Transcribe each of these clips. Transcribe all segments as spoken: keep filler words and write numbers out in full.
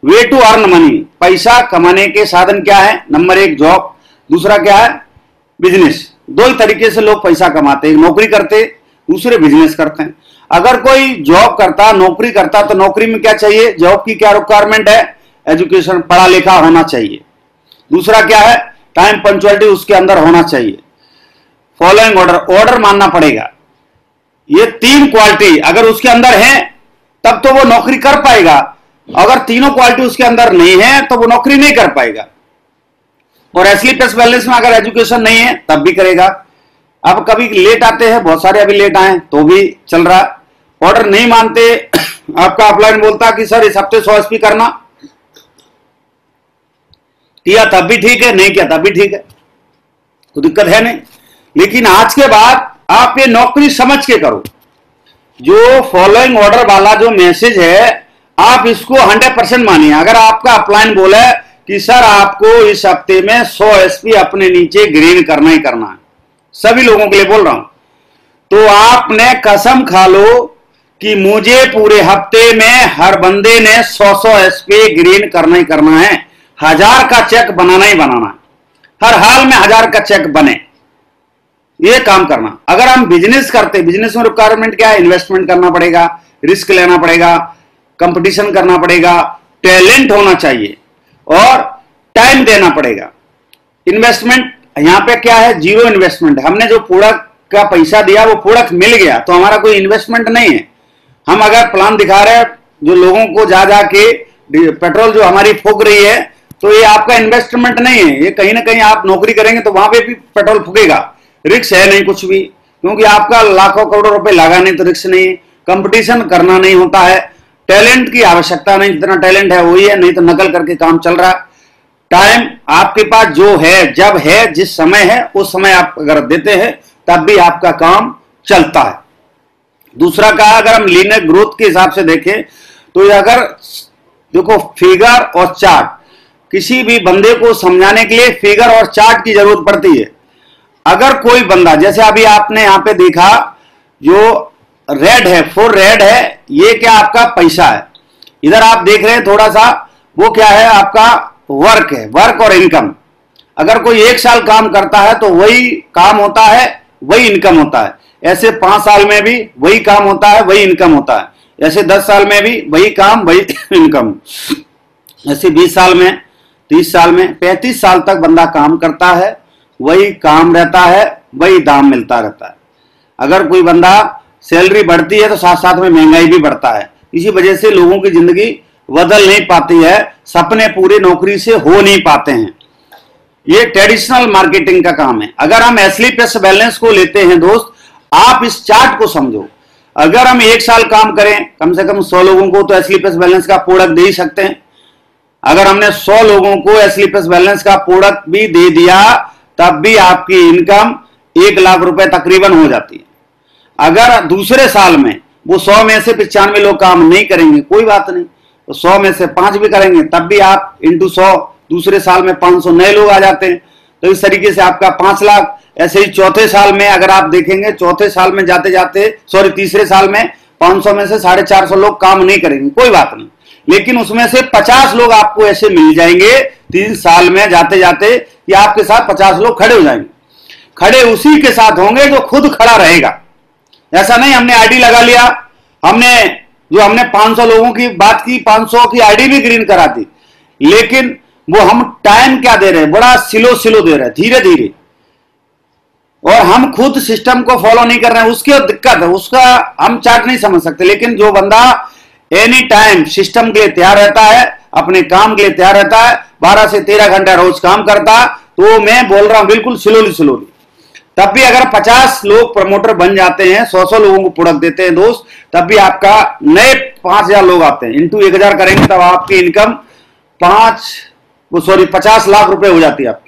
Way to earn money, पैसा कमाने के साधन क्या है? नंबर एक जॉब, दूसरा क्या है? बिजनेस। दो ही तरीके से लोग पैसा कमाते हैं, नौकरी करते, दूसरे बिजनेस करते हैं। अगर कोई जॉब करता, नौकरी करता, तो नौकरी में क्या चाहिए? जॉब की क्या रिक्वायरमेंट है? एजुकेशन, पढ़ा लिखा होना चाहिए। दूसरा क्या है? टाइम पंक्चुअलिटी उसके अंदर होना चाहिए। फॉलोइंग ऑर्डर, ऑर्डर मानना पड़ेगा। ये तीन क्वालिटी अगर उसके अंदर है तब तो वो नौकरी कर पाएगा। अगर तीनों क्वालिटी उसके अंदर नहीं है तो वो नौकरी नहीं कर पाएगा। और एसली प्लस बैलेंस में अगर एजुकेशन नहीं है तब भी करेगा। अब कभी लेट आते हैं, बहुत सारे अभी लेट आए तो भी चल रहा। ऑर्डर नहीं मानते, आपका अपलाइन बोलता कि सर इस हफ्ते सौ एसपी करना, किया तब भी ठीक है, नहीं किया तब भी ठीक है, तो दिक्कत है नहीं। लेकिन आज के बाद आप ये नौकरी समझ के करो। जो फॉलोइंग ऑर्डर वाला जो मैसेज है आप इसको हंड्रेड परसेंट मानिए। अगर आपका अपलाइन बोला है कि सर आपको इस हफ्ते में सौ एसपी अपने नीचे ग्रीन करना ही करना है, सभी लोगों के लिए बोल रहा हूं, तो आपने कसम खा लो कि मुझे पूरे हफ्ते में हर बंदे ने सौ सौ एसपी ग्रीन करना ही करना है। हजार का चेक बनाना ही बनाना है, हर हाल में हजार का चेक बने, ये काम करना। अगर हम बिजनेस करते, बिजनेस में रिक्वायरमेंट क्या है? इन्वेस्टमेंट करना पड़ेगा, रिस्क लेना पड़ेगा, कंपटीशन करना पड़ेगा, टैलेंट होना चाहिए और टाइम देना पड़ेगा। इन्वेस्टमेंट यहां पे क्या है? Zero investment. हमने जो प्रोडक्ट का पैसा दिया वो प्रोडक्ट मिल गया तो हमारा कोई इन्वेस्टमेंट नहीं है। हम अगर प्लान दिखा रहे हैं जो लोगों को जा जाके पेट्रोल जो हमारी फूक रही है, तो ये आपका इन्वेस्टमेंट नहीं है। ये कहीं ना कहीं आप नौकरी करेंगे तो वहां पे भी पेट्रोल फूकेगा, रिस्क है नहीं कुछ भी, क्योंकि आपका लाखों करोड़ों रुपए लगा नहीं तो रिस्क नहीं। कंपटीशन करना नहीं होता है, टैलेंट की आवश्यकता नहीं, जितना टैलेंट है वही है, नहीं तो नकल करके काम चल रहा है। टाइम आपके पास जो है, जब है, जिस समय है उस समय आप अगर देते हैं तब भी आपका काम चलता है। दूसरा कहा, अगर हम लीनियर ग्रोथ के हिसाब से देखें तो अगर देखो फिगर और चार्ट, किसी भी बंदे को समझाने के लिए फिगर और चार्ट की जरूरत पड़ती है। अगर कोई बंदा, जैसे अभी आपने यहां पे देखा जो रेड है, फोर रेड है, ये क्या आपका पैसा है। इधर आप देख रहे हैं थोड़ा सा, वो क्या है? आपका वर्क है, वर्क और इनकम। अगर कोई एक साल काम करता है तो वही काम होता है, वही इनकम होता है। ऐसे पांच साल में भी वही काम होता है, वही इनकम होता है। ऐसे दस साल में भी वही काम, वही इनकम। ऐसे बीस साल में, तीस साल में, पैंतीस साल तक बंदा काम करता है, वही काम रहता है, वही दाम मिलता रहता है। अगर कोई बंदा सैलरी बढ़ती है तो साथ साथ में महंगाई भी बढ़ता है। इसी वजह से लोगों की जिंदगी बदल नहीं पाती है, सपने पूरे नौकरी से हो नहीं पाते हैं। ये ट्रेडिशनल मार्केटिंग का काम है। अगर हम एसली प्लस बैलेंस को लेते हैं दोस्त, आप इस चार्ट को समझो। अगर हम एक साल काम करें, कम से कम सौ लोगों को तो एसली प्लस बैलेंस का प्रोडक्ट दे ही सकते हैं। अगर हमने सौ लोगों को एसली प्लस बैलेंस का प्रोडक्ट भी दे दिया तब भी आपकी इनकम एक लाख रुपए तकरीबन हो जाती है। अगर दूसरे साल में वो सौ में से पिचानवे लोग काम नहीं करेंगे, कोई बात नहीं, तो सौ में से पांच भी करेंगे तब भी आप इंटू सौ, दूसरे साल में पांच सौ नए लोग आ जाते हैं। तो इस तरीके से आपका पांच लाख। ऐसे ही चौथे साल में अगर आप देखेंगे, चौथे साल में जाते जाते सॉरी तीसरे साल में पांच सौ में से साढ़े चार सौ लोग काम नहीं करेंगे, कोई बात नहीं, लेकिन उसमें से पचास लोग आपको ऐसे मिल जाएंगे तीन साल में जाते जाते कि आपके साथ पचास लोग खड़े हो जाएंगे। खड़े उसी के साथ होंगे जो खुद खड़ा रहेगा। ऐसा नहीं हमने आईडी लगा लिया, हमने जो हमने पांच सौ लोगों की बात की, पांच सौ की आईडी भी ग्रीन करा दी, लेकिन वो हम टाइम क्या दे रहे हैं? बड़ा स्लो स्लो दे रहे हैं, धीरे धीरे, और हम खुद सिस्टम को फॉलो नहीं कर रहे हैं। उसकी दिक्कत है, उसका हम चार्ट नहीं समझ सकते। लेकिन जो बंदा एनी टाइम सिस्टम के लिए तैयार रहता है, अपने काम के लिए तैयार रहता है, बारह से तेरह घंटा रोज काम करता, तो मैं बोल रहा हूं बिल्कुल स्लोली स्लोली, तब भी अगर पचास लोग प्रमोटर बन जाते हैं, सौ सौ लोगों को प्रोडक्ट देते हैं दोस्त, तब भी आपका नए पांच हजार लोग आते हैं, इंटू एक हजार करेंगे तब आपकी इनकम पांच वो सॉरी पचास लाख रुपए हो जाती है आपकी।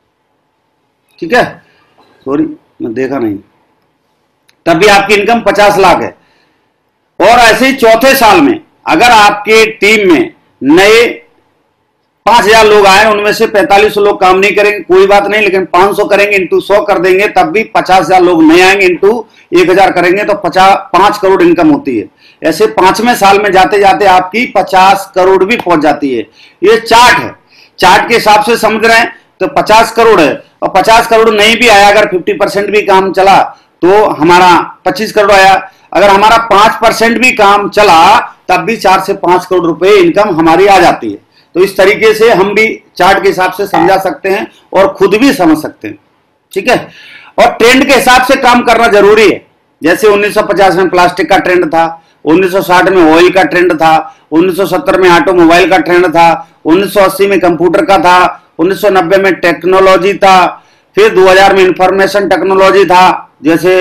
ठीक है, सॉरी मैं देखा नहीं, तब भी आपकी इनकम पचास लाख है। और ऐसे ही चौथे साल में अगर आपके टीम में नए पांच हजार लोग आए, उनमें से पैंतालीस सौ लोग काम नहीं करेंगे, कोई बात नहीं, लेकिन पांच सौ करेंगे, इंटू सौ कर देंगे, तब भी पचास हजार लोग नए आएंगे, इंटू एक हजार करेंगे तो पचास पांच करोड़ इनकम होती है। ऐसे पांचवें साल में जाते जाते आपकी पचास करोड़ भी पहुंच जाती है। ये चार्ट है, चार्ट के हिसाब से समझ रहे हैं तो पचास करोड़ है, और पचास करोड़ नहीं भी आया, अगर पचास परसेंट भी काम चला तो हमारा पच्चीस करोड़ आया। अगर हमारा पांच परसेंट भी काम चला तब भी चार से पांच करोड़ रुपए इनकम हमारी आ जाती है। तो इस तरीके से हम भी चार्ट के हिसाब से समझा सकते हैं और खुद भी समझ सकते हैं, ठीक है। और ट्रेंड के हिसाब से काम करना जरूरी है। जैसे उन्नीस सौ पचास में प्लास्टिक का ट्रेंड था, उन्नीस सौ साठ में ऑयल का ट्रेंड था, उन्नीस सौ सत्तर में ऑटोमोबाइल का ट्रेंड था, उन्नीस सौ अस्सी में कंप्यूटर का था, उन्नीस सौ नब्बे में टेक्नोलॉजी था, फिर दो हज़ार में इंफॉर्मेशन टेक्नोलॉजी था, जैसे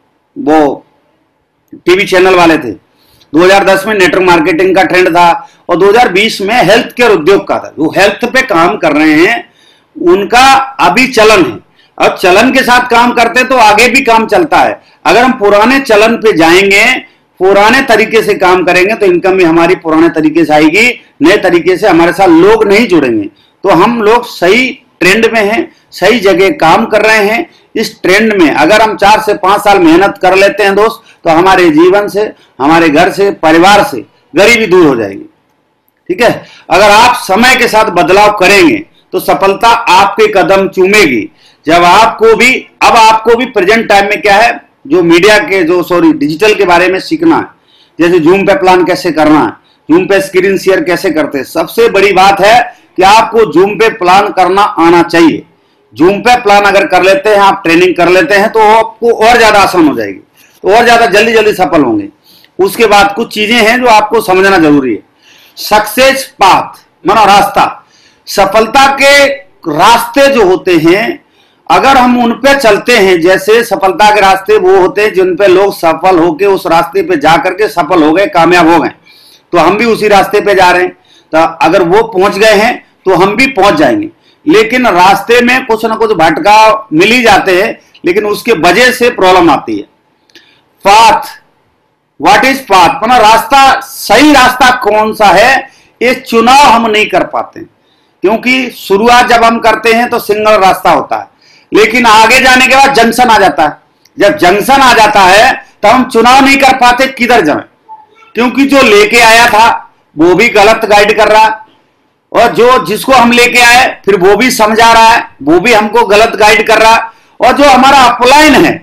वो टीवी चैनल वाले थे। दो हज़ार दस में नेटवर्क मार्केटिंग का ट्रेंड था, और दो हज़ार बीस में हेल्थ केयर उद्योग का था। जो हेल्थ पे काम कर रहे हैं उनका अभी चलन है, और चलन के साथ काम करते तो आगे भी काम चलता है। अगर हम पुराने चलन पे जाएंगे, पुराने तरीके से काम करेंगे तो इनकम भी हमारी पुराने तरीके से आएगी, नए तरीके से हमारे साथ लोग नहीं जुड़ेंगे। तो हम लोग सही ट्रेंड में हैं, सही जगह काम कर रहे हैं। इस ट्रेंड में अगर हम चार से पांच साल मेहनत कर लेते हैं दोस्त, तो हमारे जीवन से, हमारे घर से, परिवार से गरीबी दूर हो जाएगी, ठीक है। अगर आप समय के साथ बदलाव करेंगे तो सफलता आपके कदम चूमेगी। जब आपको भी, अब आपको भी प्रेजेंट टाइम में क्या है, जो मीडिया के, जो सॉरी डिजिटल के बारे में सीखना है। जैसे जूम पे प्लान कैसे करना है, जूम पे स्क्रीन शेयर कैसे करते हैं। सबसे बड़ी बात है कि आपको जूम पे प्लान करना आना चाहिए। जूम पे प्लान अगर कर लेते हैं, आप ट्रेनिंग कर लेते हैं, तो आपको और ज्यादा आसान हो जाएगी, तो और ज्यादा जल्दी जल्दी सफल होंगे। उसके बाद कुछ चीजें हैं जो आपको समझना जरूरी है। सक्सेस पाथ मानो रास्ता, सफलता के रास्ते जो होते हैं, अगर हम उन पे चलते हैं, जैसे सफलता के रास्ते वो होते हैं जिन पे लोग सफल होके उस रास्ते पे जाकर के सफल हो गए, कामयाब हो गए, तो हम भी उसी रास्ते पे जा रहे हैं। तो अगर वो पहुंच गए हैं तो हम भी पहुंच जाएंगे। लेकिन रास्ते में कुछ ना कुछ भटकाव मिल ही जाते हैं, लेकिन उसके वजह से प्रॉब्लम आती है। पाथ, व्हाट इज पाथ, मतलब रास्ता, सही रास्ता कौन सा है, ये चुनाव हम नहीं कर पाते, क्योंकि शुरुआत जब हम करते हैं तो सिंगल रास्ता होता है, लेकिन आगे जाने के बाद जंक्शन आ जाता है। जब जंक्शन आ जाता है तो हम चुनाव नहीं कर पाते किधर जाएं, क्योंकि जो लेके आया था वो भी गलत गाइड कर रहा है, और जो जिसको हम लेके आए फिर वो भी समझा रहा है, वो भी हमको गलत गाइड कर रहा है। और जो हमारा अपलाइन है,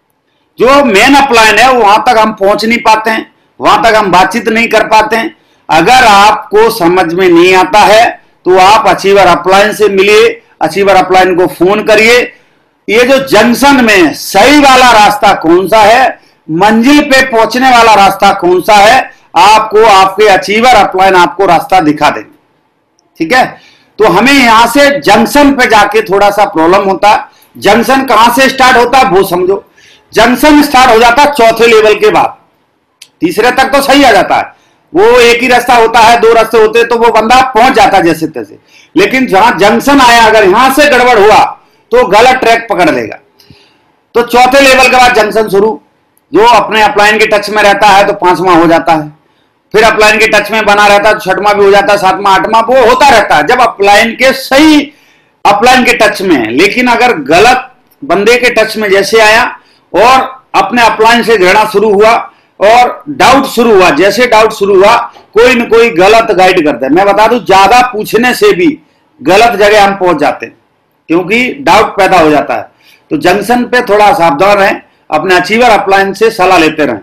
जो मेन अपलाइन है, वहां तक हम पहुंच नहीं पाते हैं, वहां तक हम बातचीत नहीं कर पाते हैं। अगर आपको समझ में नहीं आता है तो आप अचीवर अपलाइन से मिलिए, अचीवर अपलाइन को फोन करिए। ये जो जंक्शन में सही वाला रास्ता कौन सा है, मंजिल पे पहुंचने वाला रास्ता कौन सा है, आपको आपके अचीवर अपलाइन आपको रास्ता दिखा देंगे, ठीक है। तो हमें यहां से जंक्शन पे जाके थोड़ा सा प्रॉब्लम होता है। जंक्शन कहां से स्टार्ट होता है वो समझो। जंक्शन स्टार्ट हो जाता है चौथे लेवल के बाद, तीसरे तक तो सही आ जाता है। वो एक ही रास्ता होता है, दो रास्ते होते तो वो बंदा पहुंच जाता है जैसे तैसे। लेकिन जहां जंक्शन आया, अगर यहां से गड़बड़ हुआ तो गलत ट्रैक पकड़ लेगा। तो चौथे लेवल के बाद जंक्शन शुरू, जो अपने अपलाइन के टच में रहता है तो पांचवा हो जाता है, फिर अपलाइन के टच में बना रहता है तो छठवां भी हो जाता है, सातवां, आठवां, वो होता रहता है जब अपलाइन के सही अपलाइन के टच में है। लेकिन अगर गलत बंदे के टच में जैसे आया और अपने अपलाइन से घृणा शुरू हुआ और डाउट शुरू हुआ, जैसे डाउट शुरू हुआ कोई न कोई गलत गाइड करता है। मैं बता दूं, ज्यादा पूछने से भी गलत जगह हम पहुंच जाते हैं, क्योंकि डाउट पैदा हो जाता है। तो जंक्शन पे थोड़ा सावधान रहें, अपने अचीवर अपलाइन से सलाह लेते रहें।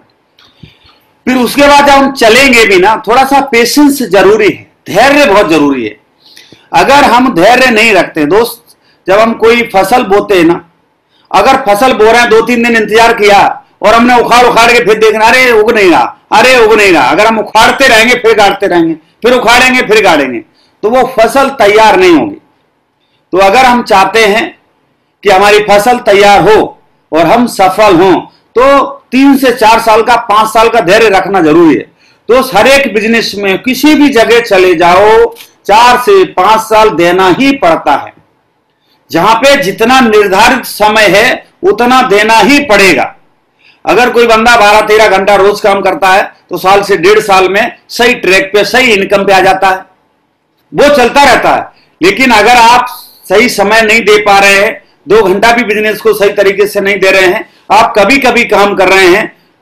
फिर उसके बाद जब हम चलेंगे भी ना, थोड़ा सा पेशेंस जरूरी है, धैर्य बहुत जरूरी है। अगर हम धैर्य नहीं रखते दोस्त, जब हम कोई फसल बोते हैं ना, अगर फसल बो रहे हैं, दो तीन दिन इंतजार किया और हमने उखाड़ उखाड़ के फिर देखना, अरे उग नहीं रहा, अरे उग नहीं रहा। अगर हम उखाड़ते रहेंगे फिर गाड़ते रहेंगे, फिर उखाड़ेंगे फिर गाड़ेंगे, तो वो फसल तैयार नहीं होगी। तो अगर हम चाहते हैं कि हमारी फसल तैयार हो और हम सफल हों, तो तीन से चार साल का, पांच साल का धैर्य रखना जरूरी है। तो हर एक बिजनेस में किसी भी जगह चले जाओ, चार से पांच साल देना ही पड़ता है। जहां पे जितना निर्धारित समय है उतना देना ही पड़ेगा। अगर कोई बंदा बारह तेरह घंटा रोज काम करता है तो साल से डेढ़ साल में सही ट्रैक पे, सही इनकम पे आ जाता है, वो चलता रहता है। लेकिन अगर आप सही समय नहीं दे पा रहे हैं, दो घंटा भी बिजनेस को सही तरीके से नहीं दे रहे हैं, आप कभी कभी काम कर रहे हैं,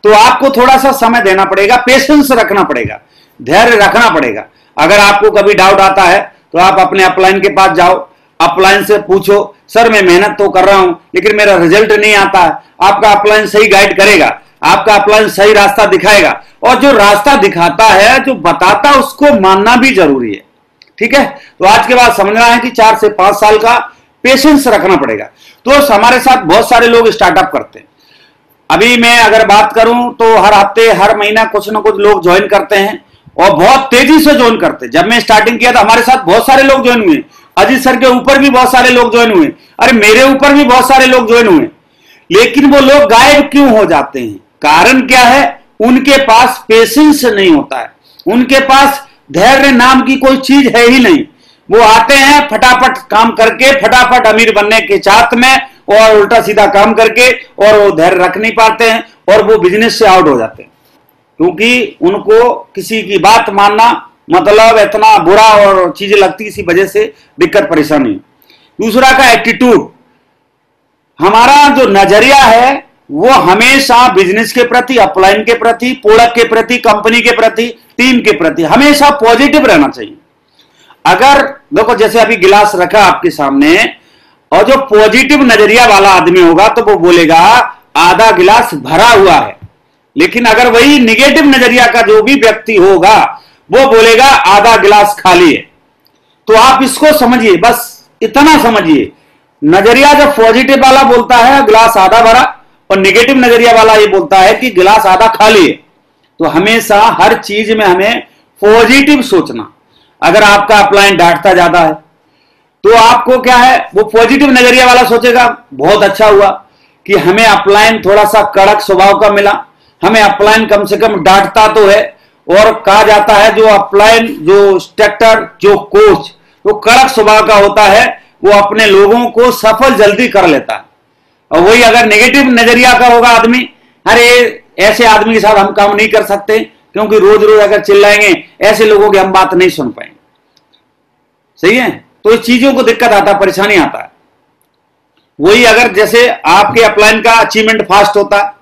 तो आपको थोड़ा सा समय देना पड़ेगा, पेशेंस रखना पड़ेगा, धैर्य रखना पड़ेगा। अगर आपको कभी डाउट आता है तो आप अपने अपलाइन के पास जाओ, अपलाइन से पूछो, सर मैं मेहनत तो कर रहा हूं लेकिन मेरा रिजल्ट नहीं आता है। आपका अपलाइन सही गाइड करेगा, आपका अपलाइन सही रास्ता दिखाएगा, और जो रास्ता दिखाता है, जो बताता है, उसको मानना भी जरूरी है। ठीक है, तो आज के बाद समझना है कि चार से पांच साल का पेशेंस रखना पड़ेगा। तो हमारे साथ बहुत सारे लोग स्टार्टअप करते हैं। अभी मैं अगर बात करूं तो हर हफ्ते हर महीना कुछ ना कुछ लोग ज्वाइन करते हैं और बहुत तेजी से ज्वाइन करते हैं। जब मैं स्टार्टिंग किया था हमारे साथ बहुत सारे लोग ज्वाइन हुए, अजीत सर के ऊपर भी बहुत सारे लोग ज्वाइन हुए, अरे मेरे ऊपर भी बहुत सारे लोग ज्वाइन हुए, लेकिन वो लोग गायब क्यों हो जाते हैं? कारण क्या है? उनके पास पेशेंस नहीं होता है, उनके पास धैर्य नाम की कोई चीज है ही नहीं। वो आते हैं फटाफट काम करके, फटाफट अमीर बनने के चाहत में, और उल्टा सीधा काम करके, और वो धैर्य रख नहीं पाते हैं और वो बिजनेस से आउट हो जाते हैं, क्योंकि उनको किसी की बात मानना मतलब इतना बुरा और चीजें लगती, इसी वजह से दिक्कत परेशानी। दूसरा का एटीट्यूड, हमारा जो नजरिया है वो हमेशा बिजनेस के प्रति, अपलाइन के प्रति, प्रोडक्ट के प्रति, कंपनी के प्रति, टीम के प्रति हमेशा पॉजिटिव रहना चाहिए। अगर देखो जैसे अभी गिलास रखा आपके सामने, और जो पॉजिटिव नजरिया वाला आदमी होगा तो वो बोलेगा आधा गिलास भरा हुआ है, लेकिन अगर वही निगेटिव नजरिया का जो भी व्यक्ति होगा वो बोलेगा आधा गिलास खाली है। तो आप इसको समझिए, बस इतना समझिए, नजरिया जब पॉजिटिव वाला बोलता है गिलास आधा भरा, और निगेटिव नजरिया वाला ये बोलता है कि गिलास आधा खाली है। तो हमेशा हर चीज में हमें पॉजिटिव सोचना। अगर आपका अपलाइन डांटता ज्यादा है तो आपको क्या है, वो पॉजिटिव नजरिया वाला सोचेगा बहुत अच्छा हुआ कि हमें अपलाइन थोड़ा सा कड़क स्वभाव का मिला, हमें अपलाइन कम से कम डांटता तो है। और कहा जाता है जो अपलाइन, जो इंस्ट्रक्टर, जो कोच, वो कड़क स्वभाव का होता है, वो अपने लोगों को सफल जल्दी कर लेता है। और वही अगर नेगेटिव नजरिया का होगा आदमी, अरे ऐसे आदमी के साथ हम काम नहीं कर सकते, क्योंकि रोज रोज अगर चिल्लाएंगे ऐसे लोगों की हम बात नहीं सुन पाएंगे। सही है, तो इस चीजों को दिक्कत आता है, परेशानी आता है। वही अगर जैसे आपके अपलाइन का अचीवमेंट फास्ट होता है,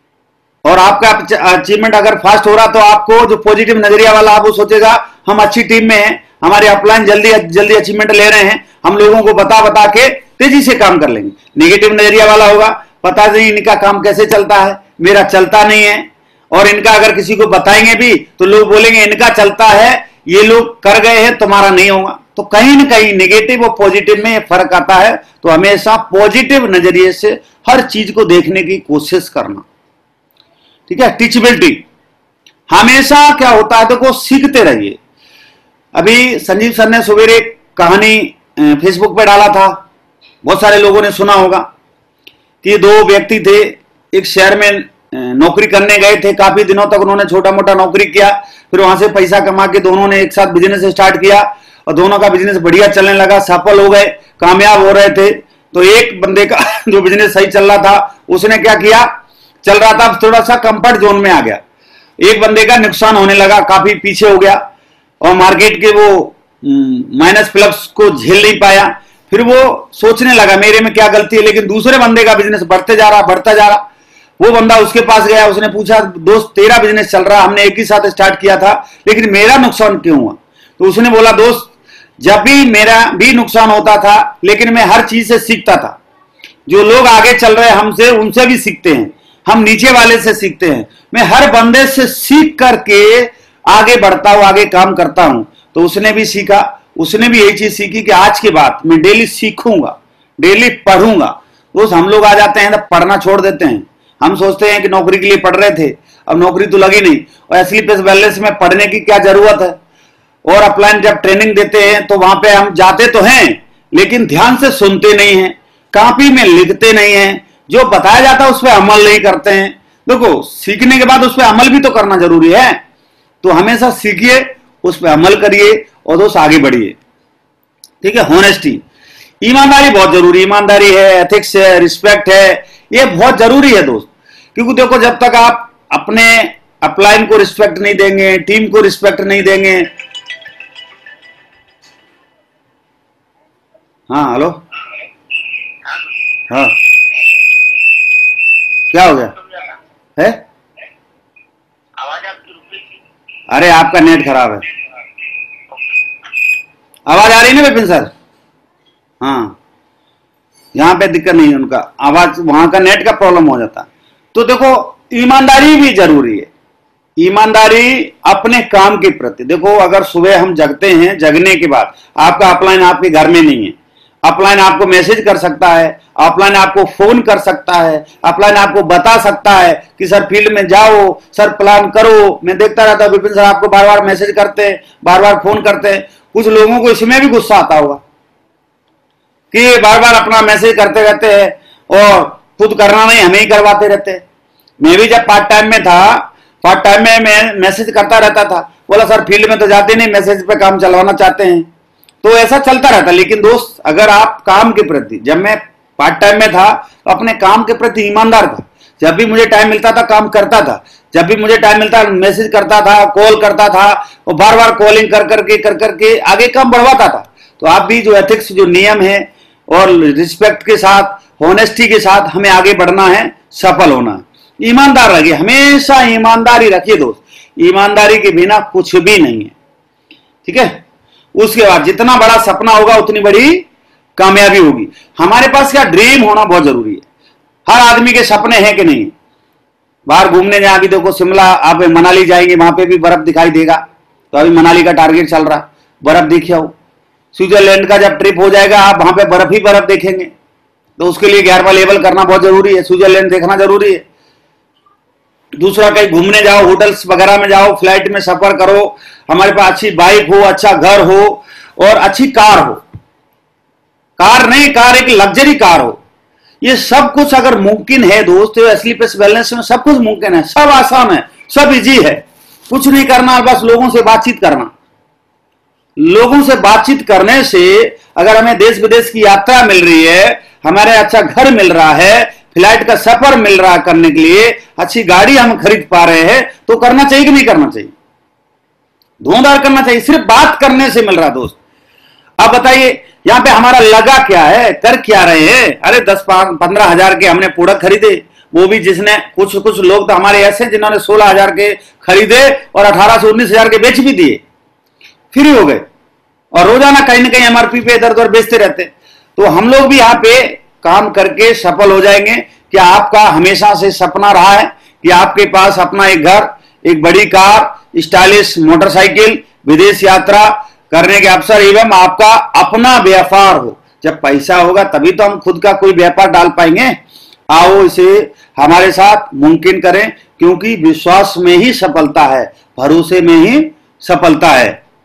और आपका अचीवमेंट अगर फास्ट हो रहा, तो आपको जो पॉजिटिव नजरिया वाला आप वो सोचेगा हम अच्छी टीम में हैं, हमारे अपलाइन जल्दी जल्दी अचीवमेंट ले रहे हैं, हम लोगों को बता बता के तेजी से काम कर लेंगे। नेगेटिव नजरिया वाला होगा, पता नहीं इनका काम कैसे चलता है, मेरा चलता नहीं है, और इनका अगर किसी को बताएंगे भी तो लोग बोलेंगे इनका चलता है, ये लोग कर गए हैं, तुम्हारा नहीं होगा। तो कहीं ना कहीं नेगेटिव और पॉजिटिव में फर्क आता है। तो हमेशा पॉजिटिव नजरिए से हर चीज को देखने की कोशिश करना। ठीक है, टीचेबिलिटी, हमेशा क्या होता है, देखो सीखते रहिए। अभी संजीव सर ने सवेरे एक कहानी फेसबुक पे डाला था, बहुत सारे लोगों ने सुना होगा कि दो व्यक्ति थे, एक शहर में नौकरी करने गए थे, काफी दिनों तक उन्होंने छोटा मोटा नौकरी किया, फिर वहां से पैसा कमा के दोनों ने एक साथ बिजनेस स्टार्ट किया, और दोनों का बिजनेस बढ़िया चलने लगा, सफल हो गए, कामयाब हो रहे थे। तो एक बंदे का जो बिजनेस सही चल रहा था, उसने क्या किया, चल रहा था, थोड़ा सा कंफर्ट जोन में आ गया। एक बंदे का नुकसान होने लगा, काफी पीछे हो गया, और मार्केट के वो माइनस प्लस को झेल नहीं पाया। फिर वो सोचने लगा मेरे में क्या गलती है, लेकिन दूसरे बंदे का बिजनेस बढ़ते जा रहा बढ़ता जा रहा। वो बंदा उसके पास गया, उसने पूछा दोस्त तेरा बिजनेस चल रहा, हमने एक ही साथ स्टार्ट किया था, लेकिन मेरा नुकसान क्यों हुआ? तो उसने बोला दोस्त, जब भी मेरा भी नुकसान होता था, लेकिन मैं हर चीज से सीखता था। जो लोग आगे चल रहे हैं हमसे, उनसे भी सीखते हैं, हम नीचे वाले से सीखते हैं। मैं हर बंदे से सीख करके आगे बढ़ता हूं, आगे काम करता हूं। तो उसने भी सीखा, उसने भी यही चीज सीखी कि आज के बाद मैं डेली सीखूंगा, डेली पढ़ूंगा। दोस्त हम लोग आ जाते हैं तो पढ़ना छोड़ देते हैं, हम सोचते हैं कि नौकरी के लिए पढ़ रहे थे, अब नौकरी तो लगी नहीं, और असली पेस बैलेंस में पढ़ने की क्या जरूरत है। और अपलाइन जब ट्रेनिंग देते हैं तो वहां पे हम जाते तो हैं, लेकिन ध्यान से सुनते नहीं हैं, कॉपी में लिखते नहीं हैं, जो बताया जाता है उस पर अमल नहीं करते हैं। देखो सीखने के बाद उस पर अमल भी तो करना जरूरी है। तो हमेशा सीखिए, उस पर अमल करिए, और दोस्त आगे बढ़िए। ठीक है, होनेस्टी, ईमानदारी बहुत जरूरी, ईमानदारी है, एथिक्स है, रिस्पेक्ट है, ये बहुत जरूरी है दोस्त। क्योंकि देखो जब तक आप अपने अपलाइन को रिस्पेक्ट नहीं देंगे, टीम को रिस्पेक्ट नहीं देंगे। हाँ हेलो, हाँ क्या हो गया है? अरे आपका नेट खराब है। आवाज आ रही है ना विपिन सर? हाँ, यहाँ पे दिक्कत नहीं है, उनका आवाज, वहां का नेट का प्रॉब्लम हो जाता। तो देखो, ईमानदारी भी जरूरी है। ईमानदारी अपने काम के प्रति। देखो, अगर सुबह हम जगते हैं, जगने के बाद आपका अपलाइन आपके घर में नहीं है, अपलाइन आपको मैसेज कर सकता है, अपलाइन आपको फोन कर सकता है, अपलाइन आपको बता सकता है कि सर फील्ड में जाओ, सर प्लान करो। मैं देखता रहता हूं विपिन सर आपको बार बार मैसेज करते हैं, बार बार फोन करते हैं। कुछ लोगों को इसमें भी गुस्सा आता होगा कि बार बार अपना मैसेज करते रहते हैं और खुद करना नहीं, हमें ही करवाते रहते हैं। मैं भी जब पार्ट टाइम में था, पार्ट टाइम में मैं मैसेज करता रहता था, बोला सर फील्ड में तो जाते नहीं, मैसेज पे काम चलवाना चाहते हैं। तो ऐसा चलता रहता। लेकिन दोस्त, अगर आप काम के प्रति, जब मैं पार्ट टाइम में था तो अपने काम के प्रति ईमानदार था। जब भी मुझे टाइम मिलता था काम करता था, जब भी मुझे टाइम मिलता मैसेज करता था, कॉल करता था, और बार बार कॉलिंग कर करके कर करके आगे काम बढ़वाता था। तो आप भी जो एथिक्स, जो नियम है और रिस्पेक्ट के साथ, होनेस्टी के साथ हमें आगे बढ़ना है, सफल होना है। ईमानदार रहिए, हमेशा ईमानदारी रखिए दोस्त। ईमानदारी के बिना कुछ भी नहीं है, ठीक है। उसके बाद जितना बड़ा सपना होगा उतनी बड़ी कामयाबी होगी। हमारे पास क्या ड्रीम होना बहुत जरूरी है। हर आदमी के सपने हैं कि नहीं? बाहर घूमने जाए, अभी देखो शिमला, आप मनाली जाएंगे, वहां पे भी बर्फ दिखाई देगा। तो अभी मनाली का टारगेट चल रहा, बर्फ देखिए हो। स्विट्जरलैंड का जब ट्रिप हो जाएगा, आप वहां पे बर्फ ही बर्फ देखेंगे। तो उसके लिए ग्यारहवां लेवल करना बहुत जरूरी है, स्विट्जरलैंड देखना जरूरी है। दूसरा, कहीं घूमने जाओ, होटल्स वगैरह में जाओ, फ्लाइट में सफर करो, हमारे पास अच्छी बाइक हो, अच्छा घर हो और अच्छी कार हो। कार नहीं, कार एक लग्जरी कार हो। ये सब कुछ अगर मुमकिन है दोस्त, तो स्लीप वेलनेस में सब कुछ मुमकिन है, सब आसान है, सब इजी है। कुछ नहीं करना, बस लोगों से बातचीत करना। लोगों से बातचीत करने से अगर हमें देश विदेश की यात्रा मिल रही है, हमारे अच्छा घर मिल रहा है, फ्लाइट का सफर मिल रहा है करने के लिए, अच्छी गाड़ी हम खरीद पा रहे हैं, तो करना चाहिए कि नहीं करना चाहिए? धुआंधार करना चाहिए। सिर्फ बात करने से मिल रहा दोस्त। अब बताइए, यहां पे हमारा लगा क्या है, कर क्या रहे हैं? अरे दस पंद्रह हजार के हमने प्रोडक्ट खरीदे, वो भी जिसने, कुछ कुछ लोग तो हमारे ऐसे जिन्होंने सोलह हजार के खरीदे और अठारह से उन्नीस हजार के बेच भी दिए, फ्री हो गए, और रोजाना कहीं ना कहीं एमआरपी पे इधर उधर बेचते रहते। तो हम लोग भी यहाँ पे काम करके सफल हो जाएंगे। क्या आपका हमेशा से सपना रहा है कि आपके पास अपना एक घर, एक बड़ी कार, स्टाइलिश मोटरसाइकिल, विदेश यात्रा करने के अवसर एवं आपका अपना व्यापार हो? जब पैसा होगा तभी तो हम खुद का कोई व्यापार डाल पाएंगे। आओ इसे हमारे साथ मुमकिन करें, क्योंकि विश्वास में ही सफलता है, भरोसे में ही सफलता है।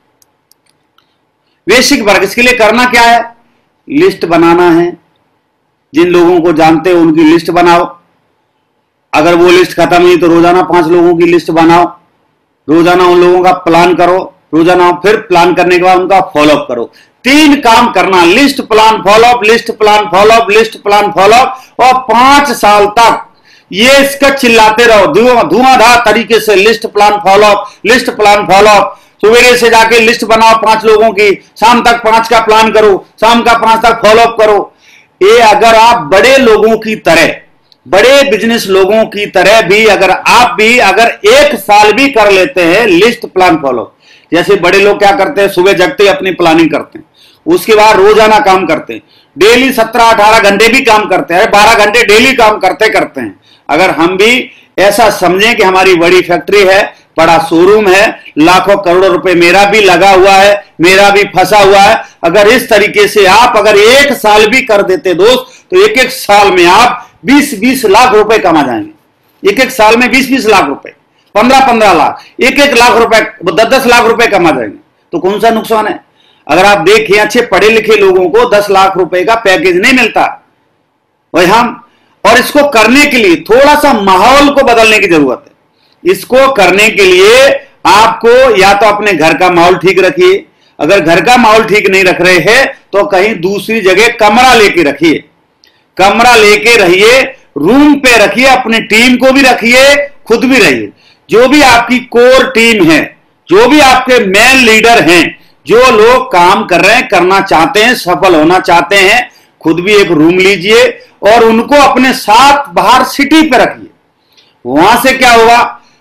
बेसिक वर्क, इसके लिए करना क्या है? लिस्ट बनाना है। जिन लोगों को जानते हो उनकी लिस्ट बनाओ। अगर वो लिस्ट खत्म हुई तो रोजाना पांच लोगों की लिस्ट बनाओ, रोजाना उन लोगों का प्लान करो, रोजाना फिर प्लान करने के बाद उनका फॉलोअप करो। तीन काम करना, list plan follow up, list plan follow up, list plan follow up, और पांच साल तक ये इसका चिल्लाते रहो धुआंधार तरीके से, list plan follow up, list plan follow up. सवेरे से जाके लिस्ट बनाओ पांच लोगों की, शाम तक पांच का प्लान करो, शाम का पांच तक फॉलोअप करो। ये अगर आप बड़े लोगों की तरह, बड़े बिजनेस लोगों की तरह भी अगर आप भी अगर एक साल भी कर लेते हैं लिस्ट प्लान फॉलो, जैसे बड़े लोग क्या करते हैं, सुबह जगते अपनी प्लानिंग करते हैं, उसके बाद रोजाना काम करते हैं, डेली सत्रह अठारह घंटे भी काम करते हैं, बारह घंटे डेली काम करते करते हैं। अगर हम भी ऐसा समझें कि हमारी बड़ी फैक्ट्री है, बड़ा शोरूम है, लाखों करोड़ों रुपए मेरा भी लगा हुआ है, मेरा भी फंसा हुआ है, अगर इस तरीके से आप अगर एक साल भी कर देते दोस्त, तो एक एक साल में आप बीस बीस लाख रुपए कमा जाएंगे। एक एक साल में बीस बीस लाख रुपए, पंद्रह पंद्रह लाख, एक एक लाख रुपए, दस दस लाख रुपए कमा जाएंगे। तो कौन सा नुकसान है? अगर आप देखें, अच्छे पढ़े लिखे लोगों को दस लाख रुपए का पैकेज नहीं मिलता। और हम और इसको करने के लिए थोड़ा सा माहौल को बदलने की जरूरत है। इसको करने के लिए आपको या तो अपने घर का माहौल ठीक रखिए, अगर घर का माहौल ठीक नहीं रख रहे हैं तो कहीं दूसरी जगह कमरा लेके रखिए, कमरा लेके रहिए, रूम पे रखिए, अपनी टीम को भी रखिए, खुद भी रहिए। जो भी आपकी कोर टीम है, जो भी आपके मेन लीडर हैं, जो लोग काम कर रहे हैं, करना चाहते हैं, सफल होना चाहते हैं, खुद भी एक रूम लीजिए और उनको अपने साथ बाहर सिटी पे रखिए। वहां से क्या होगा,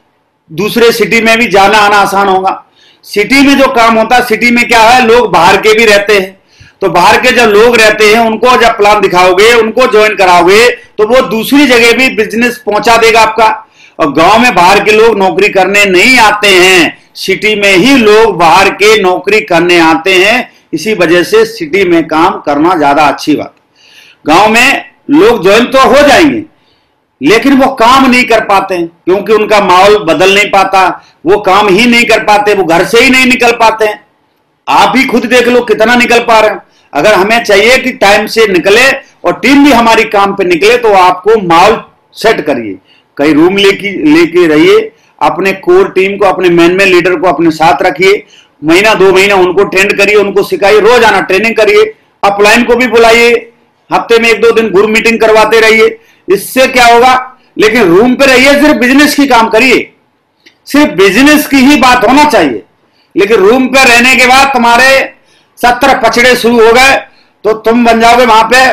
दूसरे सिटी में भी जाना आना आसान होगा। सिटी में जो काम होता है, सिटी में क्या है, लोग बाहर के भी रहते हैं, तो बाहर के जब लोग रहते हैं उनको जब प्लान दिखाओगे, उनको ज्वाइन कराओगे, तो वो दूसरी जगह भी बिजनेस पहुंचा देगा आपका। और गांव में बाहर के लोग नौकरी करने नहीं आते हैं, सिटी में ही लोग बाहर के नौकरी करने आते हैं। इसी वजह से सिटी में काम करना ज्यादा अच्छी बात। गांव में लोग ज्वाइन तो हो जाएंगे लेकिन वो काम नहीं कर पाते हैं, क्योंकि उनका माहौल बदल नहीं पाता, वो काम ही नहीं कर पाते, वो घर से ही नहीं निकल पाते हैं। आप ही खुद देख लो कितना निकल पा रहे हैं। अगर हमें चाहिए कि टाइम से निकले और टीम भी हमारी काम पे निकले, तो आपको माहौल सेट करिए, कहीं रूम लेके लेके रहिए, अपने कोर टीम को, अपने मैन में लीडर को अपने साथ रखिए, महीना दो महीना उनको ट्रेंड करिए, उनको सिखाइए, रोज आना ट्रेनिंग करिए, अपलाइन को भी बुलाइए, हफ्ते में एक दो दिन ग्रुप मीटिंग करवाते रहिए। इससे क्या होगा, लेकिन रूम पे रहिए, सिर्फ बिजनेस की काम करिए, सिर्फ बिजनेस की ही बात होना चाहिए। लेकिन रूम पे रहने के बाद तुम्हारे सत्तर पचड़े शुरू हो गए तो तुम बन जाओगे वहां पे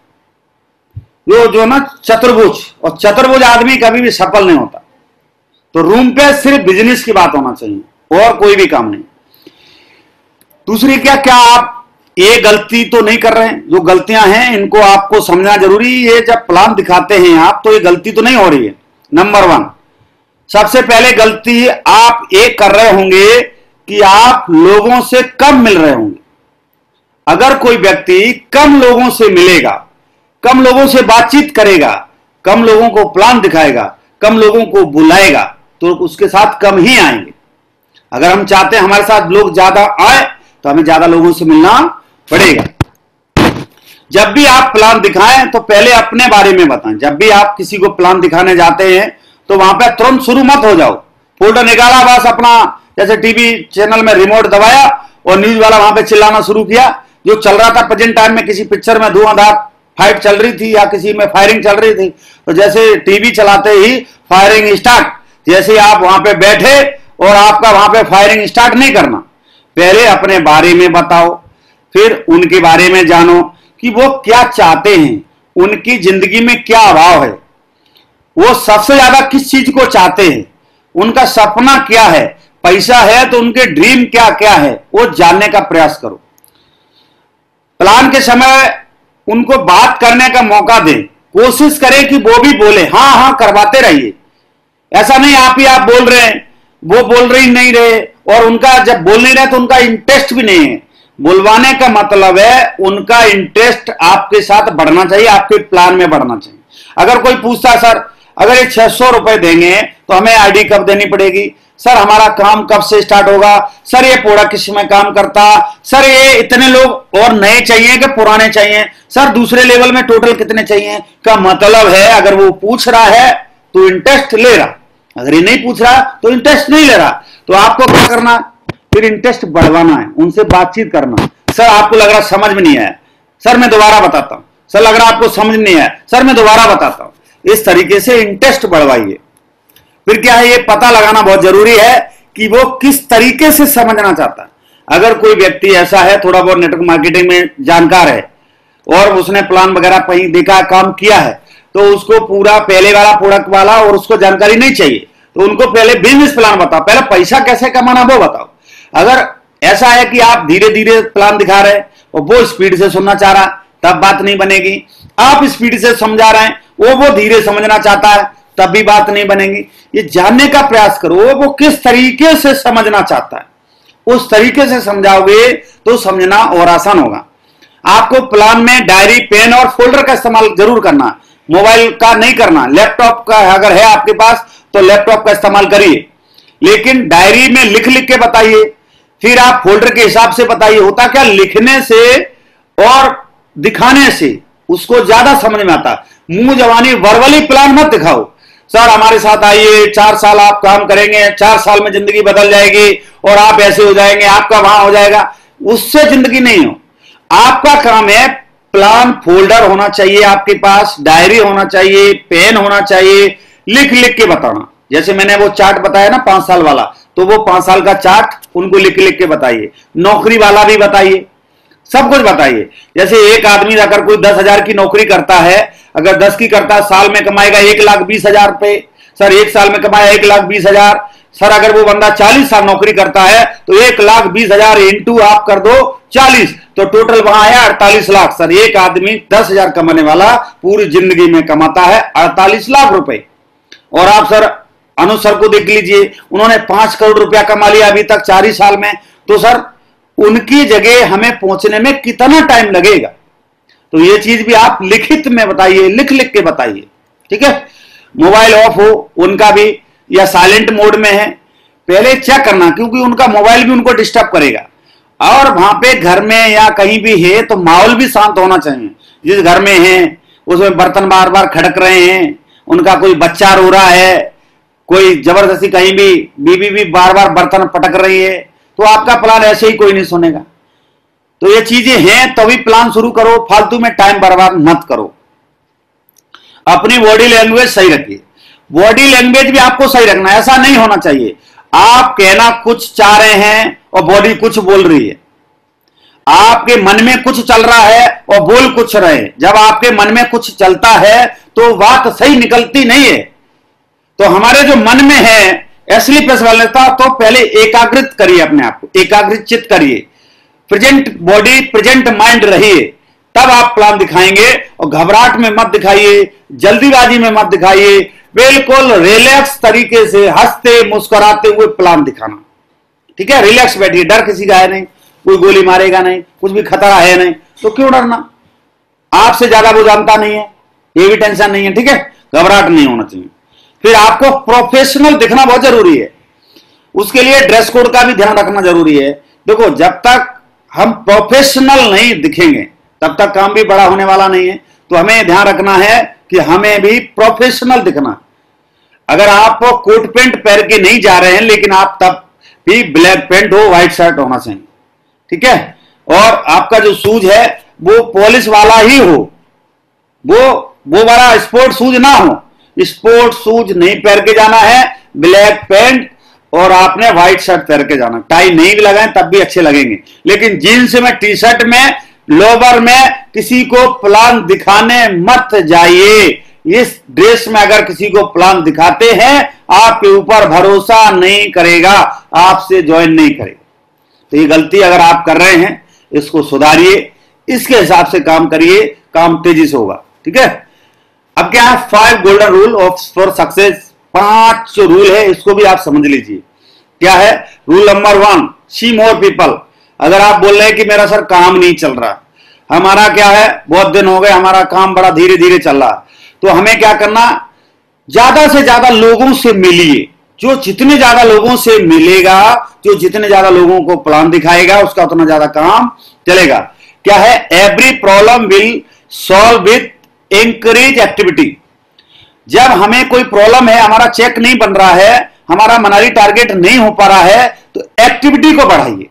जो जो ना चतुर्भुज, और चतुर्भुज आदमी कभी भी सफल नहीं होता। तो रूम पे सिर्फ बिजनेस की बात होना चाहिए और कोई भी काम नहीं। दूसरी क्या क्या आप ये गलती तो नहीं कर रहे हैं, जो गलतियां हैं इनको आपको समझना जरूरी। ये जब प्लान दिखाते हैं आप, तो ये गलती तो नहीं हो रही है। नंबर वन, सबसे पहले गलती आप एक कर रहे होंगे कि आप लोगों से कम मिल रहे होंगे। अगर कोई व्यक्ति कम लोगों से मिलेगा, कम लोगों से बातचीत करेगा, कम लोगों को प्लान दिखाएगा, कम लोगों को बुलाएगा, तो उसके साथ कम ही आएंगे। अगर हम चाहते हैं हमारे साथ लोग ज्यादा आए, तो हमें ज्यादा लोगों से मिलना पड़ेगा। जब भी आप प्लान दिखाएं तो पहले अपने बारे में बताएं। जब भी आप किसी को प्लान दिखाने जाते हैं तो वहां पे तुरंत शुरू मत हो जाओ, फोल्डर निकाला बस अपना, जैसे टीवी चैनल में रिमोट दबाया और न्यूज वाला वहां पे चिल्लाना शुरू किया। जो चल रहा था प्रेजेंट टाइम में, किसी पिक्चर में धुआंधार फाइट चल रही थी या किसी में फायरिंग चल रही थी, तो जैसे टीवी चलाते ही फायरिंग स्टार्ट, जैसे आप वहां पे बैठे और आपका वहां पे फायरिंग स्टार्ट नहीं करना। पहले अपने बारे में बताओ, फिर उनके बारे में जानो कि वो क्या चाहते हैं, उनकी जिंदगी में क्या अभाव है, वो सबसे ज्यादा किस चीज को चाहते हैं, उनका सपना क्या है। पैसा है तो उनके ड्रीम क्या क्या है, वो जानने का प्रयास करो। प्लान के समय उनको बात करने का मौका दें, कोशिश करें कि वो भी बोले, हाँ हाँ करवाते रहिए। ऐसा नहीं आप ही आप बोल रहे हैं, वो बोल रही नहीं रहे, और उनका जब बोल नहीं रहे तो उनका इंटरेस्ट भी नहीं है। बुलवाने का मतलब है उनका इंटरेस्ट आपके साथ बढ़ना चाहिए, आपके प्लान में बढ़ना चाहिए। अगर कोई पूछता है सर अगर ये छह सौ रुपए देंगे तो हमें आईडी कब देनी पड़ेगी, सर हमारा काम कब से स्टार्ट होगा, सर ये प्रोडक्ट किस में काम करता, सर ये इतने लोग और नए चाहिए कि पुराने चाहिए, सर दूसरे लेवल में टोटल कितने चाहिए, का मतलब है अगर वो पूछ रहा है तो इंटरेस्ट ले रहा, अगर ये नहीं पूछ रहा तो इंटरेस्ट नहीं ले रहा। तो आपको क्या करना, फिर इंटरेस्ट बढ़वाना है, उनसे बातचीत करना। सर आपको लग रहा समझ में नहीं आया, सर मैं दोबारा बताता हूं, सर लग रहा आपको समझ नहीं आया, सर मैं दोबारा बताता हूं। इस तरीके से इंटरेस्ट बढ़वाइए। फिर क्या है, ये पता लगाना बहुत जरूरी है कि वो किस तरीके से समझना चाहता है। अगर कोई व्यक्ति ऐसा है थोड़ा बहुत नेटवर्क मार्केटिंग में जानकार है और उसने प्लान वगैरह कहीं देखा काम किया है, तो उसको पूरा पहले वाला प्रोडक्ट वाला और उसको जानकारी नहीं चाहिए, तो उनको पहले बिजनेस प्लान बताओ, पहले पैसा कैसे कमाना वो बताओ। अगर ऐसा है कि आप धीरे धीरे प्लान दिखा रहे हैं और वो स्पीड से सुनना चाह रहा है, तब बात नहीं बनेगी। आप स्पीड से समझा रहे हैं, वो वो धीरे समझना चाहता है, तब भी बात नहीं बनेगी। ये जानने का प्रयास करो वो किस तरीके से समझना चाहता है, उस तरीके से समझाओगे तो समझना और आसान होगा। आपको प्लान में डायरी, पेन और फोल्डर का इस्तेमाल जरूर करना, मोबाइल का नहीं करना। लैपटॉप का अगर है आपके पास तो लैपटॉप का इस्तेमाल करिए, लेकिन डायरी में लिख लिख के बताइए, फिर आप फोल्डर के हिसाब से बताइए। होता क्या, लिखने से और दिखाने से उसको ज्यादा समझ में आता। मुंह जवानी वर्बली प्लान मत दिखाओ, सर हमारे साथ आइए, चार साल आप काम करेंगे, चार साल में जिंदगी बदल जाएगी और आप ऐसे हो जाएंगे, आपका वहां हो जाएगा, उससे जिंदगी नहीं हो। आपका काम है प्लान, फोल्डर होना चाहिए आपके पास, डायरी होना चाहिए, पेन होना चाहिए, लिख लिख के बताना। जैसे मैंने वो चार्ट बताया ना पांच साल वाला, तो वो पांच साल का चार्ट उनको लिख लिख के बताइए। नौकरी वाला भी बताइए, सब कुछ बताइए। जैसे एक आदमी अगर कोई दस हजार की नौकरी करता है, अगर दस की करता है, साल में कमाएगा एक लाख बीस हजार रुपए, सर एक साल में कमाया एक लाख बीस हजार, सर अगर वो बंदा चालीस साल नौकरी करता है तो एक लाख बीस हजार इंटू आप कर दो चालीस, तो टोटल वहां आया अड़तालीस लाख। सर एक आदमी दस हजार कमाने वाला पूरी जिंदगी में कमाता है अड़तालीस लाख रुपए। और आप सर अनुज सर को देख लीजिए, उन्होंने पांच करोड़ रुपया कमा लिया अभी तक चार ही साल में। तो सर उनकी जगह हमें पहुंचने में कितना टाइम लगेगा? तो ये चीज भी आप लिखित में बताइए, लिख लिख के बताइए, ठीक है। मोबाइल ऑफ हो उनका भी या साइलेंट मोड में है, पहले चेक करना, क्योंकि उनका मोबाइल भी उनको डिस्टर्ब करेगा। और वहां पे घर में या कहीं भी है तो माहौल भी शांत होना चाहिए। जिस घर में है उसमें बर्तन बार बार खड़क रहे हैं, उनका कोई बच्चा रो रहा है, कोई जबरदस्ती कहीं भी बीबी भी बार बार बर्तन पटक रही है, तो आपका प्लान ऐसे ही कोई नहीं सुनेगा। तो ये चीजें हैं तभी प्लान शुरू करो, फालतू में टाइम बर्बाद मत करो। अपनी बॉडी लैंग्वेज सही रखिए, बॉडी लैंग्वेज भी आपको सही रखना है। ऐसा नहीं होना चाहिए आप कहना कुछ चाह रहे हैं और बॉडी कुछ बोल रही है, आपके मन में कुछ चल रहा है और बोल कुछ रहे हैं। जब आपके मन में कुछ चलता है तो बात सही निकलती नहीं है। तो हमारे जो मन में है एस्लीप वालता, तो पहले एकाग्रित करिए अपने आप को, एकाग्रित चित्त करिए, प्रेजेंट बॉडी प्रेजेंट माइंड रहिए, तब आप प्लान दिखाएंगे। और घबराहट में मत दिखाइए, जल्दीबाजी में मत दिखाइए, बिल्कुल रिलैक्स तरीके से हंसते मुस्कुराते हुए प्लान दिखाना, ठीक है। रिलैक्स बैठिए, डर किसी का है नहीं, कोई गोली मारेगा नहीं, कुछ भी खतरा है नहीं, तो क्यों डरना? आपसे ज्यादा वो जानता नहीं है, ये भी टेंशन नहीं है, ठीक है। घबराहट नहीं होना चाहिए। फिर आपको प्रोफेशनल दिखना बहुत जरूरी है, उसके लिए ड्रेस कोड का भी ध्यान रखना जरूरी है। देखो जब तक हम प्रोफेशनल नहीं दिखेंगे तब तक काम भी बड़ा होने वाला नहीं है। तो हमें ध्यान रखना है कि हमें भी प्रोफेशनल दिखना। अगर आप कोट पैंट पहन के नहीं जा रहे हैं, लेकिन आप तब भी ब्लैक पैंट हो, व्हाइट शर्ट होना चाहिए, ठीक है। और आपका जो शूज है वो पॉलिश वाला ही हो, वो वो वाला स्पोर्ट शूज ना हो। स्पोर्ट शूज नहीं पहन के जाना है, ब्लैक पैंट और आपने व्हाइट शर्ट पहन के जाना। टाई नहीं भी लगाएं तब भी अच्छे लगेंगे, लेकिन जींस में, टी शर्ट में, लोवर में किसी को प्लान दिखाने मत जाइए। इस ड्रेस में अगर किसी को प्लान दिखाते हैं, आपके ऊपर भरोसा नहीं करेगा, आपसे ज्वाइन नहीं करेगा। तो ये गलती अगर आप कर रहे हैं इसको सुधारिए, इसके हिसाब से काम करिए, काम तेजी से होगा, ठीक है। अब क्या है, five golden rule of for success, पांच जो रूल है इसको भी आप समझ लीजिए। क्या है? Rule number one, see more people. अगर आप बोल रहे हैं कि मेरा सर काम नहीं चल रहा, हमारा क्या है बहुत दिन हो गए हमारा काम बड़ा धीरे धीरे चल रहा, तो हमें क्या करना, ज्यादा से ज्यादा लोगों से मिलिए। जो जितने ज्यादा लोगों से मिलेगा, जो जितने ज्यादा लोगों को प्लान दिखाएगा, उसका उतना ज्यादा काम चलेगा। क्या है? Every problem will solve with encourage activity. जब हमें कोई प्रॉब्लम है, हमारा चेक नहीं बन रहा है, हमारा मनाली टारगेट नहीं हो पा रहा है, तो एक्टिविटी को बढ़ाइए।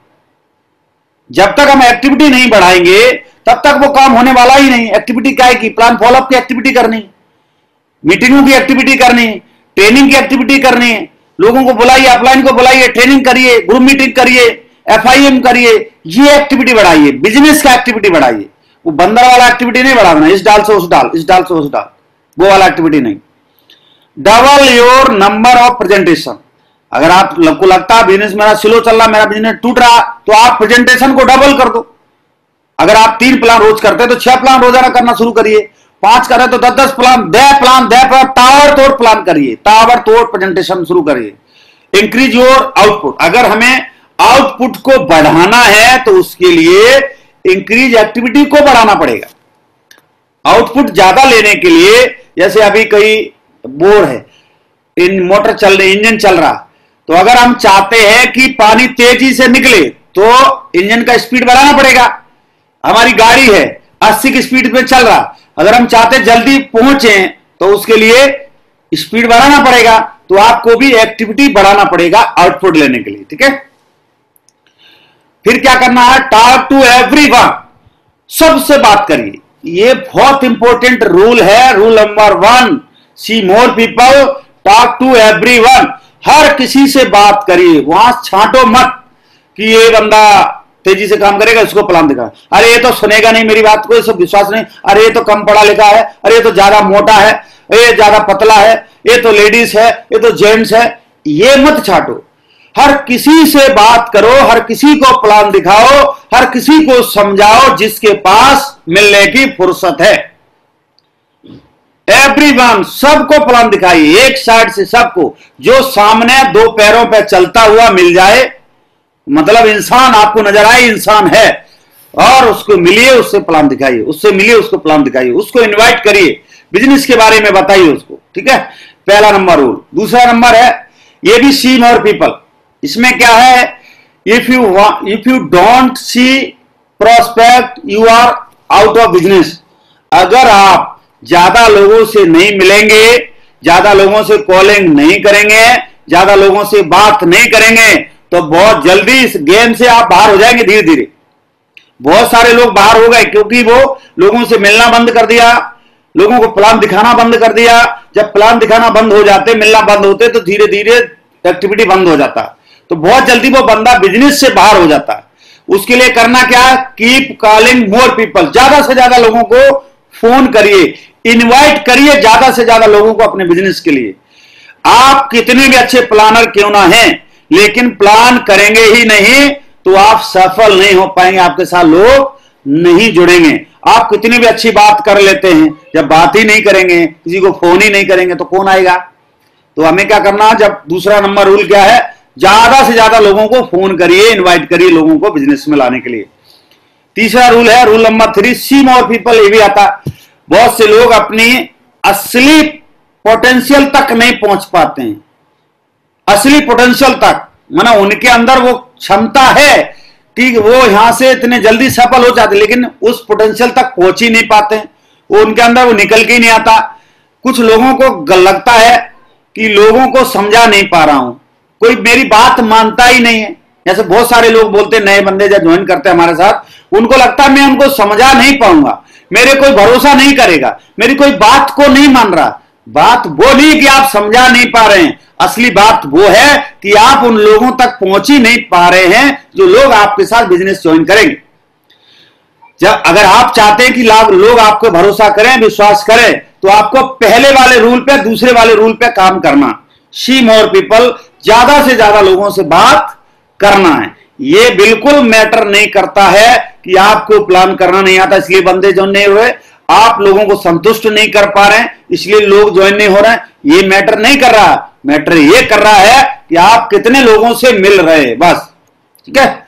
जब तक हम एक्टिविटी नहीं बढ़ाएंगे तब तक वो काम होने वाला ही नहीं। एक्टिविटी क्या है कि प्लान फॉलोअप की एक्टिविटी करनी, मीटिंगों की एक्टिविटी करनी, ट्रेनिंग की एक्टिविटी करनी है। लोगों को बुलाइए, अपलाइन को बुलाइए, ट्रेनिंग करिए, ग्रुप मीटिंग करिए, एफ आई एम करिए, ये एक्टिविटी बढ़ाइए। बिजनेस का एक्टिविटी बढ़ाइए। वो बंदर वाला एक्टिविटी नहीं बढ़ाना, इस डाल से उस डाल, इस डाल से उस डाल, वो वाला एक्टिविटी नहीं। Double your number of presentation. अगर आपको लगता है बिजनेस मेरा स्लो चल रहा, मेरा बिजनेस टूट रहा, तो आप प्रेजेंटेशन को डबल कर दो। अगर आप तीन प्लान रोज करते हैं तो छह प्लान रोजाना करना शुरू करिए। पांच करें तो दस दस प्लान, दे प्लान दे प्लान टावर तोड़ प्लान करिए, टावर तोड़ प्रेजेंटेशन शुरू करिए। Increase your output. अगर हमें आउटपुट को बढ़ाना है तो उसके लिए इंक्रीज एक्टिविटी को बढ़ाना पड़ेगा। आउटपुट ज्यादा लेने के लिए, जैसे अभी कई बोर है, इन मोटर चल रही, इंजन चल रहा, तो अगर हम चाहते हैं कि पानी तेजी से निकले तो इंजन का स्पीड बढ़ाना पड़ेगा। हमारी गाड़ी है अस्सी की स्पीड पे चल रहा, अगर हम चाहते जल्दी पहुंचे तो उसके लिए स्पीड बढ़ाना पड़ेगा। तो आपको भी एक्टिविटी बढ़ाना पड़ेगा आउटपुट लेने के लिए, ठीक है। फिर क्या करना है? Talk to everyone. सबसे बात करिए। ये बहुत इंपॉर्टेंट रूल है, rule number one, see more people, talk to everyone. हर किसी से बात करिए, वहां छांटो मत कि ये बंदा तेजी से काम करेगा, इसको प्लान दिखा, अरे ये तो सुनेगा नहीं मेरी बात को, इसको विश्वास नहीं, अरे ये तो कम पढ़ा लिखा है, अरे ये तो ज्यादा मोटा है, ये ज्यादा पतला है, ये तो लेडीज है, ये तो जेंट्स है। ये मत छाटो, हर किसी से बात करो, हर किसी को प्लान दिखाओ, हर किसी को समझाओ जिसके पास मिलने की फुर्सत है। एवरीवन, सबको प्लान दिखाइए, एक साइड से सबको, जो सामने दो पैरों पे चलता हुआ मिल जाए, मतलब इंसान आपको नजर आए इंसान है, और उसको मिलिए, उससे प्लान दिखाइए, उससे मिलिए, उसको प्लान दिखाइए, उसको इनवाइट करिए, बिजनेस के बारे में बताइए उसको, ठीक है। पहला नंबर रूल। दूसरा नंबर है, ये भी सी मोर पीपल। इसमें क्या है, if you if you don't see prospect you are out of business. अगर आप ज्यादा लोगों से नहीं मिलेंगे, ज्यादा लोगों से कॉलिंग नहीं करेंगे, ज्यादा लोगों से बात नहीं करेंगे, तो बहुत जल्दी इस गेम से आप बाहर हो जाएंगे। धीरे धीरे बहुत सारे लोग बाहर हो गए क्योंकि वो लोगों से मिलना बंद कर दिया, लोगों को प्लान दिखाना बंद कर दिया। जब प्लान दिखाना बंद हो जाते, मिलना बंद होते, तो धीरे धीरे एक्टिविटी बंद हो जाता, तो बहुत जल्दी वो बंदा बिजनेस से बाहर हो जाता है। उसके लिए करना क्या, कीप कॉलिंग मोर पीपल। ज्यादा से ज्यादा लोगों को फोन करिए, इनवाइट करिए ज्यादा से ज्यादा लोगों को अपने बिजनेस के लिए। आप कितने भी अच्छे प्लानर क्यों ना हैं, लेकिन प्लान करेंगे ही नहीं तो आप सफल नहीं हो पाएंगे, आपके साथ लोग नहीं जुड़ेंगे। आप कितनी भी अच्छी बात कर लेते हैं, जब बात ही नहीं करेंगे, किसी को फोन ही नहीं करेंगे, तो कौन आएगा। तो हमें क्या करना, जब दूसरा नंबर रूल क्या है, ज्यादा से ज्यादा लोगों को फोन करिए, इनवाइट करिए लोगों को बिजनेस में लाने के लिए। तीसरा रूल है, rule number three, see more people. ये भी आता, बहुत से लोग अपनी असली पोटेंशियल तक नहीं पहुंच पाते हैं। असली पोटेंशियल तक, माना उनके अंदर वो क्षमता है कि वो यहां से इतने जल्दी सफल हो जाते, लेकिन उस पोटेंशियल तक पहुंच ही नहीं पाते, वो उनके अंदर वो निकल के ही नहीं आता। कुछ लोगों को लगता है कि लोगों को समझा नहीं पा रहा हूं, कोई मेरी बात मानता ही नहीं है। जैसे बहुत सारे लोग बोलते, नए बंदे जब ज्वाइन करते हैं हमारे साथ, उनको लगता है मैं उनको समझा नहीं पाऊंगा, मेरे कोई भरोसा नहीं करेगा, मेरी कोई बात को नहीं मान रहा। बात वो नहीं कि आप समझा नहीं पा रहे हैं, असली बात वो है कि आप उन लोगों तक पहुंच ही नहीं पा रहे हैं जो लोग आपके साथ बिजनेस ज्वाइन करेंगे। जब अगर आप चाहते हैं कि लोग आपको भरोसा करें, विश्वास करें, तो आपको पहले वाले रूल पे, दूसरे वाले रूल पे काम करना। सी मोर पीपल, ज्यादा से ज्यादा लोगों से बात करना है। ये बिल्कुल मैटर नहीं करता है कि आपको प्लान करना नहीं आता इसलिए बंदे ज्वाइन नहीं हुए, आप लोगों को संतुष्ट नहीं कर पा रहे हैं इसलिए लोग ज्वाइन नहीं हो रहे हैं। ये मैटर नहीं कर रहा, मैटर ये कर रहा है कि आप कितने लोगों से मिल रहे हैं, बस, ठीक है।